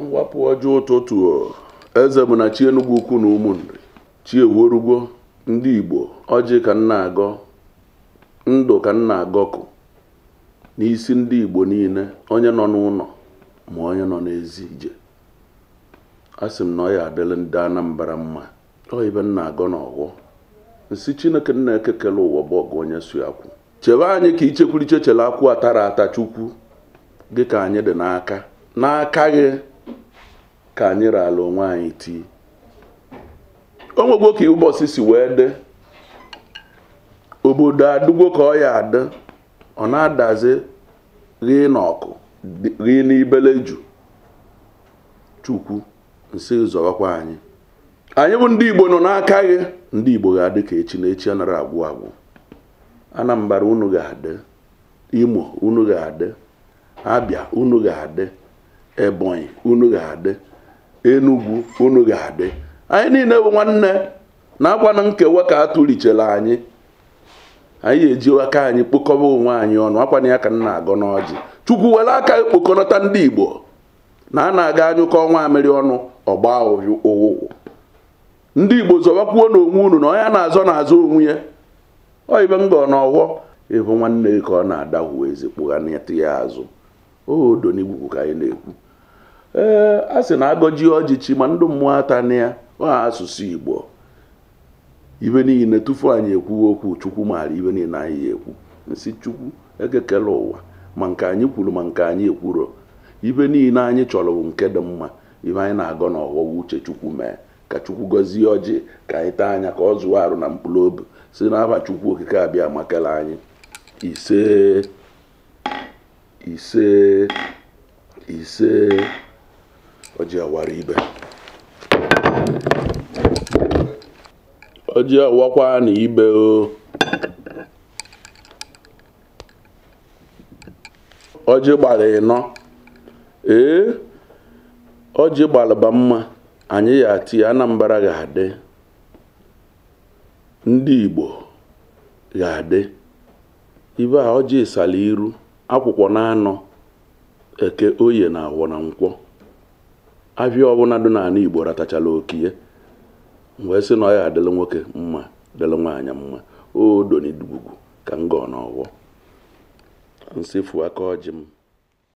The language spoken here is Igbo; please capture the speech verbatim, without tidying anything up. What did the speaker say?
mwapụ ọjọọ ụtụtụ eze bụ na chi Enugu ukwu na ụmụnri chi eworugo ndị Igbo ọjị ka nna agọ ndụ ka nna agọkụ n'isi ndị Igbo niile onye nọ n'ụlọ ma onye nọ n'ezi ije asị m na ọ ya adịla ndị Anambra mma ọ ibe nna agọ n'ọgwọ nsi Chineke nna ekekele ụwa bụ ọgụ onye su akwụ chebe anyị ka ichekwuru ichechele akwụ atara ata Chukwu gị ka anyị dị n'aka n'aka gị ka anyị rala onwe anyị tii onwegwo ka ụbọchị si wee dị obodo adụgo ka ọ ya adị ọ na-adazi ghị n'ọkụ ghị n'ibeleju Chukwu nsị zọwakwa anyị anyị bụ ndị Igbo nọ n'aka gị ndị Igbo ga-adị ka echi na echi anara agwụ agwụ Anambra unu ga-adị Imo unu ga-adị Abia unu ga-adị Ebonyi unu ga-adị Enugu unu ga-adị anyị niile bụ nwanne na-akwa na nkewa ka atụlichela anyị anyị eji aka anyị kpokọba onwe anyị ọnụ akwana ya ka nna agọ n'ọjị Chukwu were aka kpokọnọta ndị Igbo na a na-aga anyụkọ ọnwa amịrị ọnụ ọgba ụwụ ndị Igbo zọbakwuo n'onwe unu na onye na-azọ na-azọ onwe ya ọ ibe ngọ n'ọghọ ịbụ nwanne ka ọ na-adahụ eze kpụghanịta ya azụ odo n'igwu ka anyị na-ekwu ee a sị na agọji ọjị chi ma ndụ mmụọ atana ya ọ asụsụ Igbo ibe niile tufu anyị ekwu okwu Chukwu maara ibe niile anyị ekwu nsị Chukwu ekekele ụwa ma nke anyị kwuru ma nke anyị ekwuro ibe niile anyị chọrọ bụ nke dị mma ibe anyị na-agọ n'ọghọwa uche Chukwu mee ka Chukwu gọzie ọjị ka anyị taa anya ka ọ zụọ arụ na mkpụrụ obi si n'afa Chukwu okike abịa makele anyị ise ise ise ọjị awara ibe ọjị awakwa na ibe o ọjị gbara ịnọ ee ọjị gbalaba mma anyị ya ati Anambra ga-adị ndị Igbo ga-adị ibe a ọjị ịsala iru akwụkwọ na-anọ eke oye na awọ na nkwọ abịa ọbụla dị n'ala Igbo ratachala okie wee sị na ọ ya adịla nwoke mma dịla nwaanyị mma o doni dugugu ka ngọ n'ọghọ nsefu aka ọjị m